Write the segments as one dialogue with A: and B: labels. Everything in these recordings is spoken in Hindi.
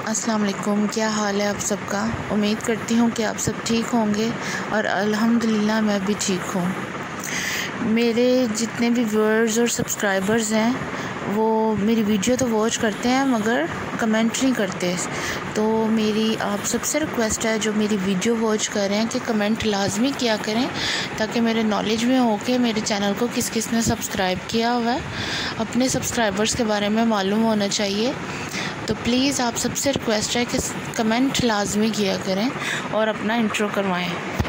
A: अस्सलाम वालेकुम। क्या हाल है आप सबका। उम्मीद करती हूँ कि आप सब ठीक होंगे और अल्हम्दुलिल्लाह मैं भी ठीक हूँ। मेरे जितने भी व्यूअर्स और सब्सक्राइबर्स हैं वो मेरी वीडियो तो वॉच करते हैं मगर कमेंट नहीं करते। तो मेरी आप सबसे रिक्वेस्ट है जो मेरी वीडियो वॉच कर रहे हैं कि कमेंट लाजमी किया करें ताकि मेरे नॉलेज में हो कि मेरे चैनल को किस किस ने सब्सक्राइब किया हुआ है। अपने सब्सक्राइबर्स के बारे में मालूम होना चाहिए। तो प्लीज़ आप सबसे रिक्वेस्ट है कि कमेंट लाजमी किया करें और अपना इंट्रो करवाएं।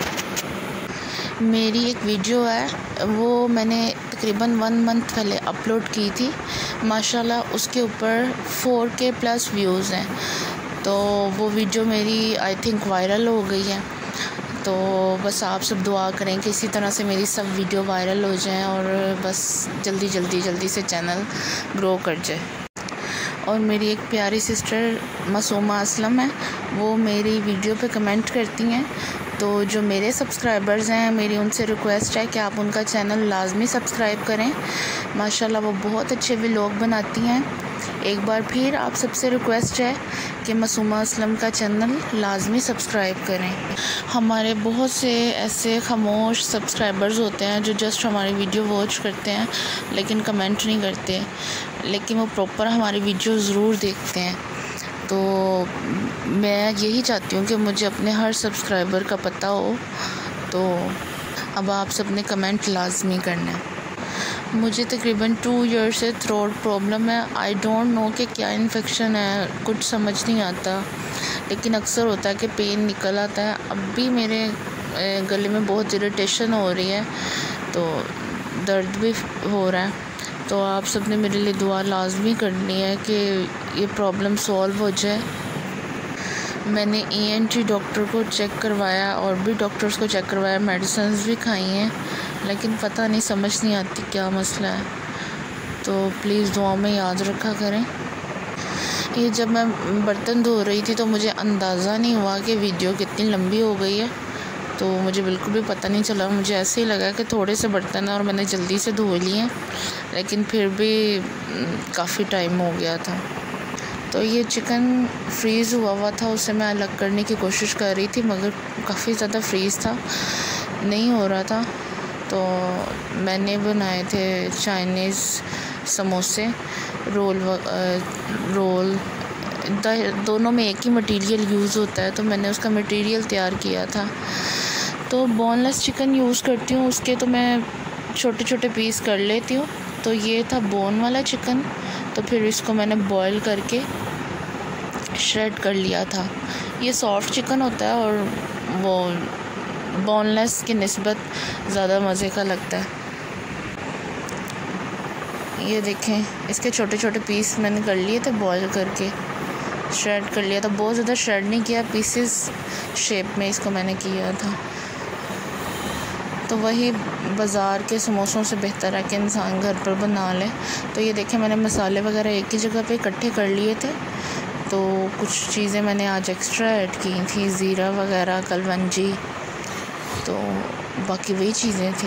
A: मेरी एक वीडियो है वो मैंने तकरीबन 1 मंथ पहले अपलोड की थी। माशाल्लाह उसके ऊपर 4K प्लस व्यूज़ हैं। तो वो वीडियो मेरी आई थिंक वायरल हो गई है। तो बस आप सब दुआ करें कि इसी तरह से मेरी सब वीडियो वायरल हो जाएं और बस जल्दी से चैनल ग्रो कर जाए। और मेरी एक प्यारी सिस्टर मासूमा असलम है, वो मेरी वीडियो पे कमेंट करती हैं। तो जो मेरे सब्सक्राइबर्स हैं मेरी उनसे रिक्वेस्ट है कि आप उनका चैनल लाजमी सब्सक्राइब करें। माशाल्लाह वो बहुत अच्छे व्लॉग बनाती हैं। एक बार फिर आप सबसे रिक्वेस्ट है कि मासूमा असलम का चैनल लाजमी सब्सक्राइब करें। हमारे बहुत से ऐसे खामोश सब्सक्राइबर्स होते हैं जो जस्ट हमारी वीडियो वॉच करते हैं लेकिन कमेंट नहीं करते, लेकिन वो प्रॉपर हमारी वीडियो ज़रूर देखते हैं। तो मैं यही चाहती हूँ कि मुझे अपने हर सब्सक्राइबर का पता हो। तो अब आप सब ने कमेंट लाजमी करना है। मुझे तकरीबन 2 ईयर से थ्रोट प्रॉब्लम है। आई डोंट नो कि क्या इन्फेक्शन है, कुछ समझ नहीं आता, लेकिन अक्सर होता है कि पेन निकल आता है। अब भी मेरे गले में बहुत इरिटेशन हो रही है, तो दर्द भी हो रहा है। तो आप सब ने मेरे लिए दुआ लाजमी करनी है कि ये प्रॉब्लम सॉल्व हो जाए। मैंने ENT डॉक्टर को चेक करवाया और भी डॉक्टर्स को चेक करवाया, मेडिसिन्स भी खाई हैं, लेकिन पता नहीं समझ नहीं आती क्या मसला है। तो प्लीज़ दुआ में याद रखा करें। ये जब मैं बर्तन धो रही थी तो मुझे अंदाज़ा नहीं हुआ कि वीडियो कितनी लंबी हो गई है। तो मुझे बिल्कुल भी पता नहीं चला। मुझे ऐसे ही लगा कि थोड़े से बर्तन हैं और मैंने जल्दी से धो लिए हैं, लेकिन फिर भी काफ़ी टाइम हो गया था। तो ये चिकन फ्रीज़ हुआ था, उसे मैं अलग करने की कोशिश कर रही थी मगर काफ़ी ज़्यादा फ्रीज़ था, नहीं हो रहा था। तो मैंने बनाए थे चाइनीज़ समोसे, रोल दोनों में एक ही मटेरियल यूज़ होता है, तो मैंने उसका मटेरियल तैयार किया था। तो बोनलेस चिकन यूज़ करती हूँ, उसके तो मैं छोटे छोटे पीस कर लेती हूँ। तो ये था बोन वाला चिकन, तो फिर इसको मैंने बॉईल करके श्रेड कर लिया था। ये सॉफ्ट चिकन होता है और वो बोनलेस की निस्बत ज़्यादा मज़े का लगता है। ये देखें, इसके छोटे छोटे पीस मैंने कर लिए थे, बॉईल करके श्रेड कर लिया था। बहुत ज़्यादा श्रेड नहीं किया, पीसेस शेप में इसको मैंने किया था। तो वही बाज़ार के समोसों से बेहतर है कि इंसान घर पर बना ले। तो ये देखें, मैंने मसाले वगैरह एक ही जगह पे इकट्ठे कर लिए थे। तो कुछ चीज़ें मैंने आज एक्स्ट्रा ऐड की थी, ज़ीरा वगैरह, कलवंजी, तो बाकी वही चीज़ें थी।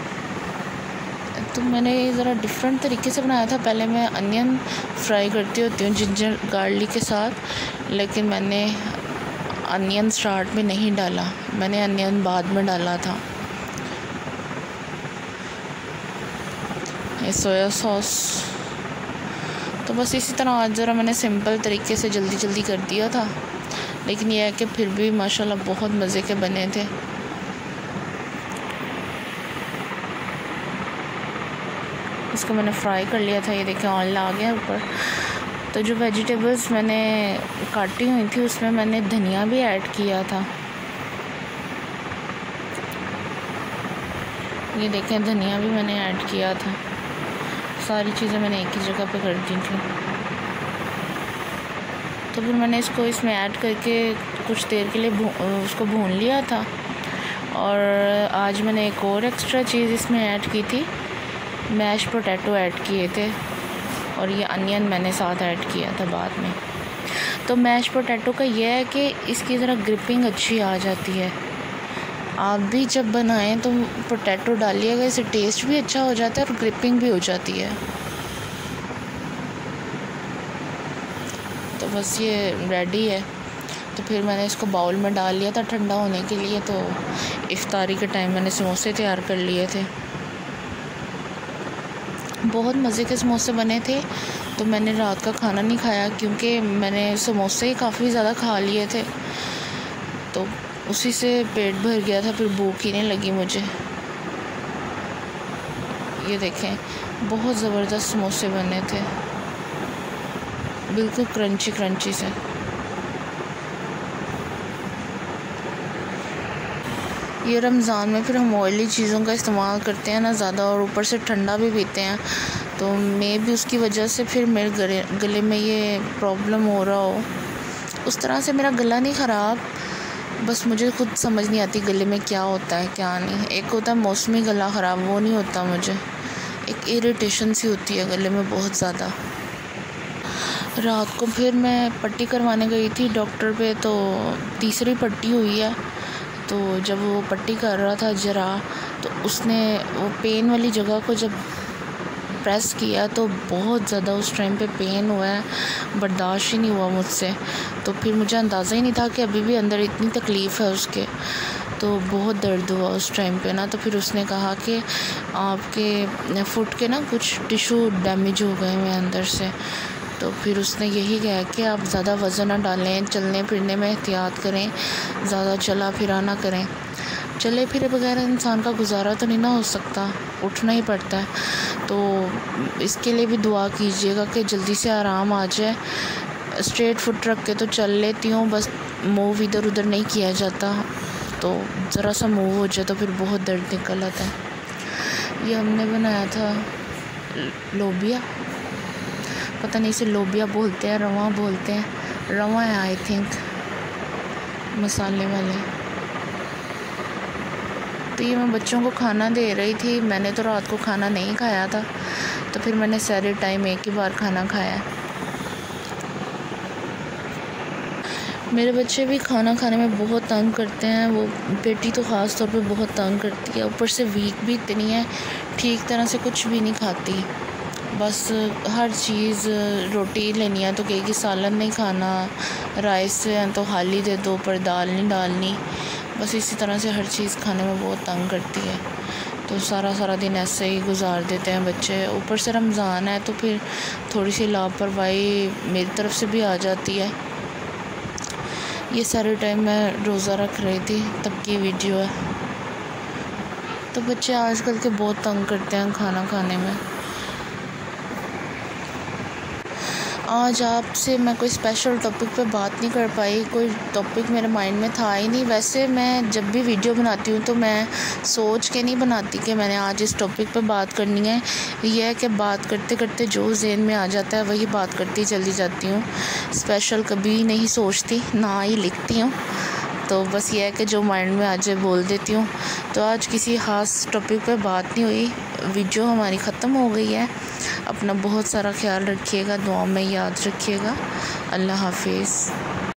A: तो मैंने ज़रा डिफरेंट तरीके से बनाया था। पहले मैं अनियन फ्राई करती होती हूँ जिंजर गार्लिक के साथ, लेकिन मैंने अनियन स्टार्ट में नहीं डाला, मैंने अनियन बाद में डाला था। ये सोया सॉस, तो बस इसी तरह आज ज़रा मैंने सिंपल तरीके से जल्दी कर दिया था, लेकिन यह है कि फिर भी माशाल्लाह बहुत मज़े के बने थे। इसको मैंने फ्राई कर लिया था। ये देखें, ऑयल आ गया ऊपर। तो जो वेजिटेबल्स मैंने काटी हुई थी उसमें मैंने धनिया भी ऐड किया था। ये देखें, धनिया भी मैंने ऐड किया था। सारी चीज़ें मैंने एक ही जगह पे कर दी थी। तो फिर मैंने इसमें ऐड करके कुछ देर के लिए उसको भून लिया था। और आज मैंने एक और एक्स्ट्रा चीज़ इसमें ऐड की थी, मैश पोटैटो ऐड किए थे, और ये अनियन मैंने साथ ऐड किया था बाद में। तो मैश पोटैटो का यह है कि इसकी ज़रा ग्रिपिंग अच्छी आ जाती है। आप भी जब बनाएं तो पोटैटो डालिएगा, इससे टेस्ट भी अच्छा हो जाता है और ग्रिपिंग भी हो जाती है। तो बस ये रेडी है। तो फिर मैंने इसको बाउल में डाल लिया था ठंडा होने के लिए। तो इफ्तारी के टाइम मैंने समोसे तैयार कर लिए थे। बहुत मज़े के समोसे बने थे। तो मैंने रात का खाना नहीं खाया क्योंकि मैंने समोसे ही काफ़ी ज़्यादा खा लिए थे, तो उसी से पेट भर गया था, फिर भूख ही नहीं लगी मुझे। ये देखें, बहुत ज़बरदस्त समोसे बने थे, बिल्कुल क्रंची क्रंची से। ये रमज़ान में फिर हम ऑयली चीज़ों का इस्तेमाल करते हैं ना ज़्यादा, और ऊपर से ठंडा भी पीते हैं, तो मैं भी उसकी वजह से फिर मेरे गले में ये प्रॉब्लम हो रहा हो। उस तरह से मेरा गला नहीं ख़राब, बस मुझे खुद समझ नहीं आती गले में क्या होता है क्या नहीं। एक होता है मौसमी गला ख़राब, वो नहीं होता मुझे, एक इरिटेशन सी होती है गले में बहुत ज़्यादा। रात को फिर मैं पट्टी करवाने गई थी डॉक्टर पे, तो तीसरी पट्टी हुई है। तो जब वो पट्टी कर रहा था जरा, तो उसने वो पेन वाली जगह को जब प्रेस किया तो बहुत ज़्यादा उस टाइम पे पेन हुआ है, बर्दाश्त ही नहीं हुआ मुझसे। तो फिर मुझे अंदाज़ा ही नहीं था कि अभी भी अंदर इतनी तकलीफ़ है उसके, तो बहुत दर्द हुआ उस टाइम पे ना। तो फिर उसने कहा कि आपके फुट के ना कुछ टिश्यू डैमेज हो गए हैं अंदर से। तो फिर उसने यही कहा कि आप ज़्यादा वज़न ना डालें, चलने फिरने में एहतियात करें, ज़्यादा चला फिरा ना करें। चले फिरे बगैर इंसान का गुजारा तो नहीं ना हो सकता, उठना ही पड़ता है। तो इसके लिए भी दुआ कीजिएगा कि जल्दी से आराम आ जाए। स्ट्रेट फुट रख के तो चल लेती हूँ, बस मूव इधर उधर नहीं किया जाता, तो ज़रा सा मूव हो जाए तो फिर बहुत दर्द निकल आता है। ये हमने बनाया था लोबिया, पता नहीं इसे लोबिया बोलते हैं, रवा बोलते हैं, रवा है आई थिंक, मसाले वाले। तो ये मैं बच्चों को खाना दे रही थी। मैंने तो रात को खाना नहीं खाया था, तो फिर मैंने सारे टाइम एक ही बार खाना खाया। मेरे बच्चे भी खाना खाने में बहुत तंग करते हैं, वो बेटी तो ख़ास तौर पे बहुत तंग करती है, ऊपर से वीक भी इतनी है, ठीक तरह से कुछ भी नहीं खाती। बस हर चीज़, रोटी लेनी है तो कहेगी सालन नहीं खाना, राइस है तो खाली दे दो, पर दाल नहीं डालनी। बस इसी तरह से हर चीज़ खाने में बहुत तंग करती है। तो सारा दिन ऐसे ही गुजार देते हैं बच्चे। ऊपर से रमज़ान है तो फिर थोड़ी सी लापरवाही मेरी तरफ से भी आ जाती है। ये सारे टाइम मैं रोज़ा रख रही थी तब की वीडियो है। तो बच्चे आजकल के बहुत तंग करते हैं खाना खाने में। आज आपसे मैं कोई स्पेशल टॉपिक पे बात नहीं कर पाई, कोई टॉपिक मेरे माइंड में था ही नहीं। वैसे मैं जब भी वीडियो बनाती हूँ तो मैं सोच के नहीं बनाती कि मैंने आज इस टॉपिक पे बात करनी है। यह है कि बात करते करते जो ज़हन में आ जाता है वही बात करती चली जाती हूँ। स्पेशल कभी नहीं सोचती, ना ही लिखती हूँ। तो बस ये है कि जो माइंड में आ जाए बोल देती हूँ। तो आज किसी ख़ास टॉपिक पे बात नहीं हुई, वीडियो हमारी ख़त्म हो गई है। अपना बहुत सारा ख्याल रखिएगा, दुआ में याद रखिएगा। अल्लाह हाफिज़।